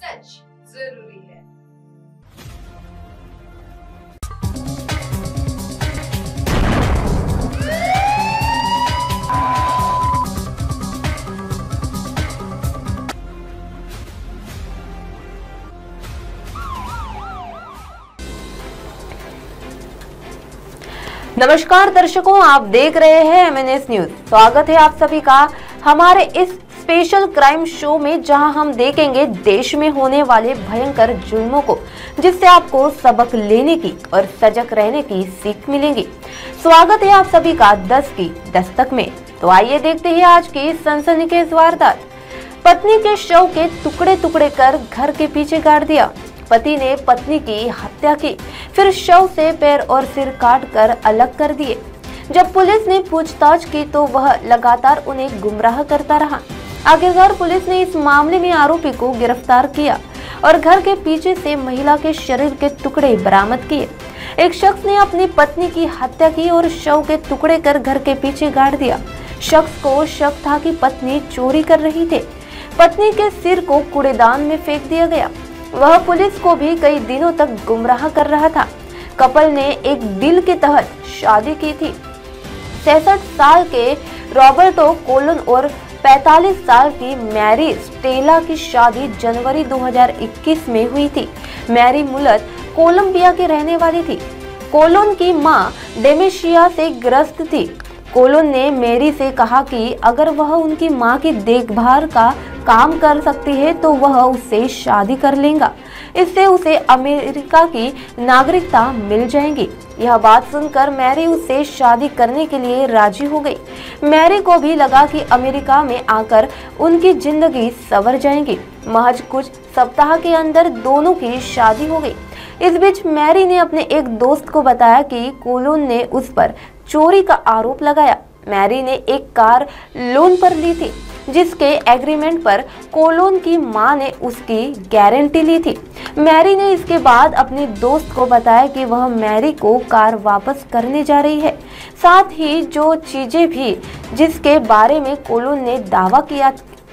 सच जरूरी है। नमस्कार दर्शकों, आप देख रहे हैं MNS न्यूज। स्वागत है आप सभी का हमारे इस स्पेशल क्राइम शो में, जहां हम देखेंगे देश में होने वाले भयंकर जुल्मों को, जिससे आपको सबक लेने की और सजग रहने की सीख मिलेगी। स्वागत है आप सभी का 10 की दस्तक में। तो आइए देखते हैं आज की सनसनीखेज वारदात। पत्नी के शव के टुकड़े टुकड़े कर घर के पीछे गाड़ दिया। पति ने पत्नी की हत्या की, फिर शव से पैर और सिर काट कर अलग कर दिए। जब पुलिस ने पूछताछ की तो वह लगातार उन्हें गुमराह करता रहा। आखिरकार पुलिस ने इस मामले में आरोपी को गिरफ्तार किया और घर के पीछे से महिला के शरीर के टुकड़े बरामद किए। एक शख्स ने अपनी पत्नी की हत्या की और शव के टुकड़े कर घर के पीछे गाड़ दिया। शख्स को शक था कि पत्नी चोरी कर रही थी। पत्नी के सिर को कूड़ेदान में फेंक दिया गया। वह पुलिस को भी कई दिनों तक गुमराह कर रहा था। कपल ने एक डील के तहत शादी की थी। 66 साल के रॉबर्टो कोलन और 45 साल की मैरी स्टेला की शादी जनवरी 2021 में हुई थी। मैरी मूलत कोलंबिया की रहने वाली थी। कोलोन की मां डेमेशिया से ग्रस्त थी। कोलोन ने मैरी से कहा कि अगर वह उनकी मां की देखभाल का काम कर सकती है तो वह उससे शादी कर लेगा। इससे उसे अमेरिका की नागरिकता मिल जाएगी। यह बात सुनकर मैरी उससे शादी करने के लिए राजी हो गई। मैरी को भी लगा कि अमेरिका में आकर उनकी जिंदगी संवर जाएगी। महज कुछ सप्ताह के अंदर दोनों की शादी हो गई। इस बीच मैरी ने अपने एक दोस्त को बताया कि कोलोन ने उस पर चोरी का आरोप लगाया। मैरी ने एक कार लोन पर ली थी, जिसके एग्रीमेंट पर कोलोन की मां ने उसकी गारंटी ली थी। मैरी ने इसके बाद अपने दोस्त को बताया कि वह मैरी को कार वापस करने जा रही है, साथ ही जो चीजें भी जिसके बारे में कोलोन ने दावा किया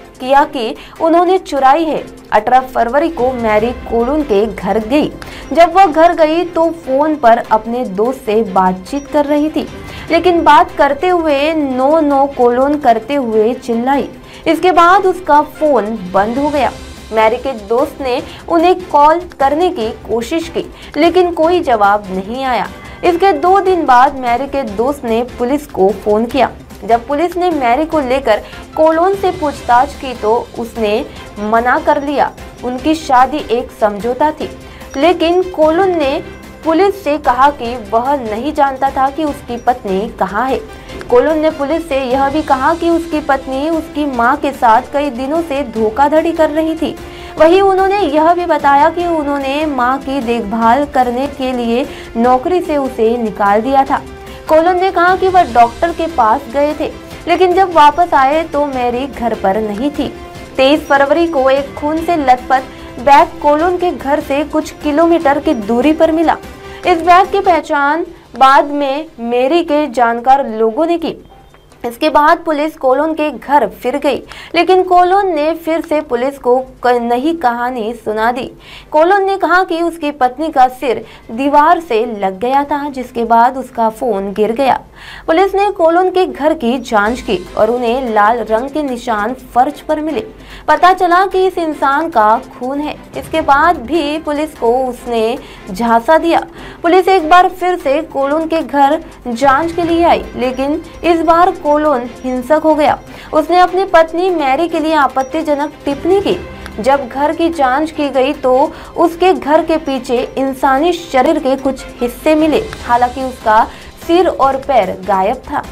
कि उन्होंने चुराई है। 18 फरवरी को मैरी कोलोन के घर गई। जब वह घर गई तो फोन पर अपने दोस्त से बातचीत कर रही थी, लेकिन बात करते हुए नो कोलोन करते हुए चिल्लाई। इसके बाद उसका फोन बंद हो गया। मैरी के दोस्त ने उन्हें कॉल करने की कोशिश की, लेकिन कोई जवाब नहीं आया। इसके 2 दिन बाद मैरी के दोस्त ने पुलिस को फोन किया। जब पुलिस ने मैरी को लेकर कोलोन से पूछताछ की तो उसने मना कर लिया। उनकी शादी एक समझौता थी, लेकिन कोलोन ने पुलिस से कहा कि वह नहीं जानता था कि उसकी पत्नी कहाँ है। कोलोन ने पुलिस से यह भी कहा कि उसकी पत्नी उसकी मां के साथ कई दिनों से धोखाधड़ी कर रही थी। वहीं उन्होंने यह भी बताया कि उन्होंने मां की देखभाल करने के लिए नौकरी से उसे निकाल दिया था। कोलोन ने कहा कि वह डॉक्टर के पास गए थे, लेकिन जब वापस आए तो मैरी घर पर नहीं थी। 23 फरवरी को एक खून से लथपथ बैग कोलोन के घर से कुछ किलोमीटर की दूरी पर मिला। इस बैग की पहचान बाद में मैरी के जानकार लोगों ने की। इसके बाद पुलिस कोलोन के घर फिर गई, लेकिन कोलोन ने फिर से पुलिस को नई कहानी सुना दी। कोलोन ने कहा कि उसकी पत्नी का सिर दीवार से लग गया था, जिसके बाद उसका फोन गिर गया। पुलिस ने कोलोन के घर की जांच की और उन्हें लाल रंग के निशान फर्श पर मिले। पता चला कि इस इंसान का खून है। इसके बाद भी पुलिस को उसने झांसा दिया। पुलिस एक बार फिर से कोलोन के घर जांच के लिए आई, लेकिन इस बार कोलोन हिंसक हो गया। उसने अपनी पत्नी मैरी के लिए आपत्तिजनक टिप्पणी की। जब घर की जांच की गई तो उसके घर के पीछे इंसानी शरीर के कुछ हिस्से मिले, हालांकि उसका सिर और पैर गायब था।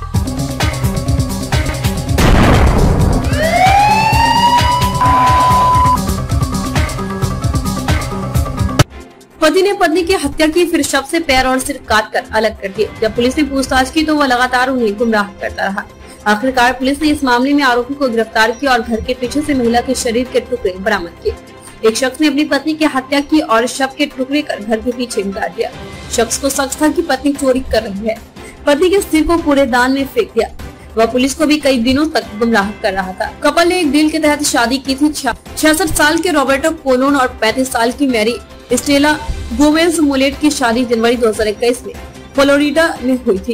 पति ने पत्नी की हत्या की, फिर शव से पैर और सिर काटकर अलग कर दिए। जब पुलिस ने पूछताछ की तो वह लगातार उन्हें गुमराह करता रहा। आखिरकार पुलिस ने इस मामले में आरोपी को गिरफ्तार किया और घर के पीछे से महिला के शरीर के टुकड़े बरामद किए। एक शख्स ने अपनी पत्नी की हत्या की और शव के टुकड़े कर घर के पीछे गाड़ दिया। शख्स को शक था कि पत्नी चोरी कर रही है। पति के सिर को कूड़ेदान में फेंक दिया। वह पुलिस को भी कई दिनों तक गुमराह कर रहा था। कपल ने एक डील के तहत शादी की थी। 66 साल के रॉबर्टो कोलोन और 35 साल की मैरी स्टेला गोमेज मोलेट की शादी जनवरी 2021 में फ्लोरिडा में हुई थी।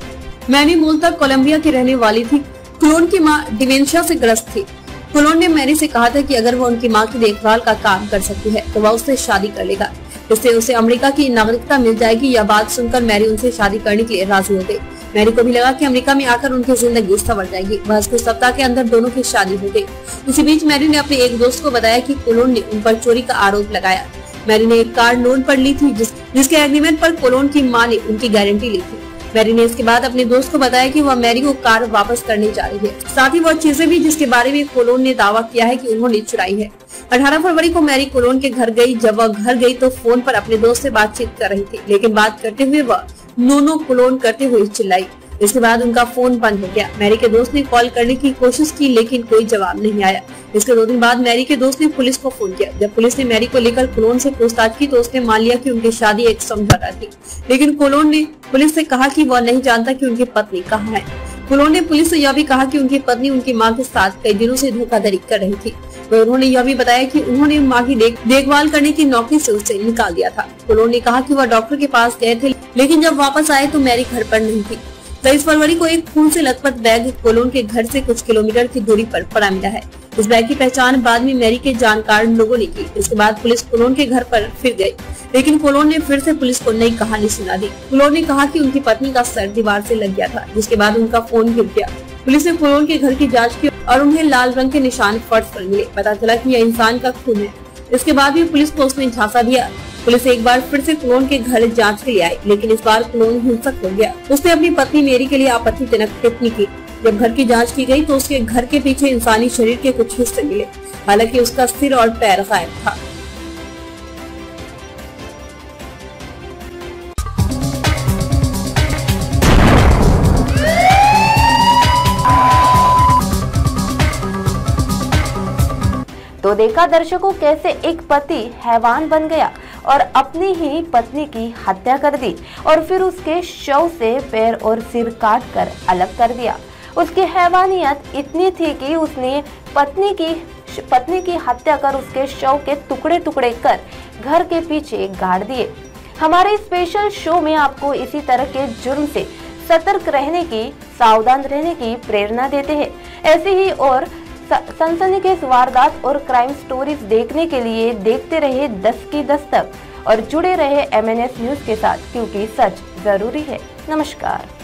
मैरी मूलतः कोलंबिया की रहने वाली थी। कोलोन की मां डिमेंशिया से ग्रस्त थी। कोलोन ने मैरी से कहा था कि अगर वो उनकी मां की देखभाल का काम कर सकती है तो वह उससे शादी कर लेगा, इससे उसे अमेरिका की नागरिकता मिल जाएगी। यह बात सुनकर मैरी उनसे शादी करने के लिए राजी हो गई। मैरी को भी लगा कि अमेरिका में आकर उनकी जिंदगी संवर जाएगी। बस कुछ सप्ताह के अंदर दोनों की शादी हो गई। इसी बीच मैरी ने अपने एक दोस्त को बताया कि कोलोन ने उन पर चोरी का आरोप लगाया। मैरी ने एक कार लोन पर ली थी जिसके एग्रीमेंट पर कोलोन की मां ने उनकी गारंटी ली थी। मैरी ने इसके बाद अपने दोस्त को बताया कि वह मैरी को कार वापस करने जा रही है, साथ ही वह चीजें भी जिसके बारे में कोलोन ने दावा किया है कि उन्होंने चुराई है। 18 फरवरी को मैरी कोलोन के घर गई। जब वह घर गई तो फोन पर अपने दोस्त से बातचीत कर रही थी, लेकिन बात करते हुए वह नो कोलोन करते हुए चिल्लाई। इसके बाद उनका फोन बंद हो गया। मैरी के दोस्त ने कॉल करने की कोशिश की लेकिन कोई जवाब नहीं आया। इसके 2 दिन बाद मैरी के दोस्त ने पुलिस को फोन किया। जब पुलिस ने मैरी को लेकर कोलोन से पूछताछ की तो उसने मान लिया कि उनकी शादी एक समझौता थी, लेकिन कोलोन ने पुलिस से कहा कि वह नहीं जानता कि उनकी पत्नी कहाँ है। कोलोन ने पुलिस से यह भी कहा कि उनकी पत्नी उनकी मां के साथ कई दिनों से धोखाधड़ी कर रही थी। तो उन्होंने यह भी बताया कि उन्होंने मां की देखभाल करने की नौकरी से उसे निकाल दिया था। कोलोन ने कहा कि वह डॉक्टर के पास गए थे, लेकिन जब वापस आए तो मैरी घर पर नहीं थी। 23 फरवरी को एक खून से लथपथ बैग कोलोन के घर से कुछ किलोमीटर की दूरी पर पड़ा मिला है। इस बैग की पहचान बाद में मैरी के जानकार लोगों ने की। इसके बाद पुलिस कोलोन के घर पर फिर गई, लेकिन कोलोन ने फिर से पुलिस को नई कहानी सुना दी। कोलोन ने कहा कि उनकी पत्नी का सर दीवार से लग गया था, जिसके बाद उनका फोन गिर गया। पुलिस ने कोलोन के घर की जाँच की और उन्हें लाल रंग के निशान फर्श पर मिले। पता चला कि यह इंसान का खून है। इसके बाद भी पुलिस को उसने झांसा दिया। पुलिस एक बार फिर से कोलोन के घर जांच के लिए आई, लेकिन इस बार कोलोन हिंसक हो गया। उसने अपनी पत्नी मैरी के लिए आपत्तिजनक टिप्पणी की। जब घर की जांच की गई तो उसके घर के पीछे इंसानी शरीर के कुछ हिस्से मिले, हालांकि उसका सिर और पैर गायब था। तो देखा दर्शकों कैसे एक पति हैवान बन गया और अपनी ही पत्नी की हत्या कर दी और फिर उसके शव से पैर और सिर काट कर अलग कर दिया। उसकी हैवानियत इतनी थी कि उसने पत्नी की हत्या कर उसके शव के टुकड़े टुकड़े कर घर के पीछे गाड़ दिए। हमारे स्पेशल शो में आपको इसी तरह के जुर्म से सतर्क रहने की, सावधान रहने की प्रेरणा देते हैं। ऐसे ही और सनसनीखेज वारदात और क्राइम स्टोरीज देखने के लिए देखते रहे 10 की दस्तक और जुड़े रहे MNS न्यूज के साथ, क्योंकि सच जरूरी है। नमस्कार।